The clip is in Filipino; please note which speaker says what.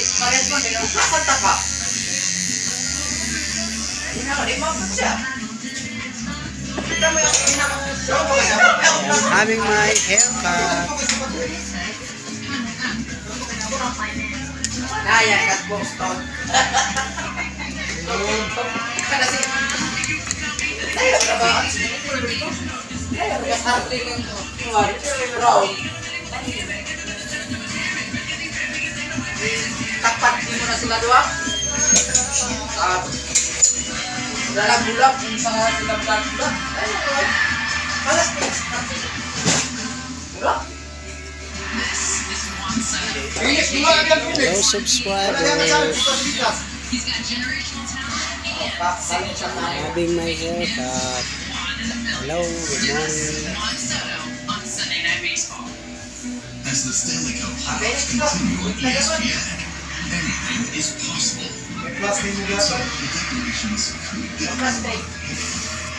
Speaker 1: Pares mo din. Santa ka. Di mo pa siya.
Speaker 2: Having my haircut.
Speaker 1: Kaya kat Boston. Kada si. Saya berapa? Saya besar dengan keluar round. Tapat di mana sila dua? Dalam bulak sa dalam bulak. Malas ni. Bulak.
Speaker 2: Hello subscribers. Having my haircut. Hello, good morning.
Speaker 3: As the Stanley Cup highlights continue on ESPN, anything is possible. So the decorations could get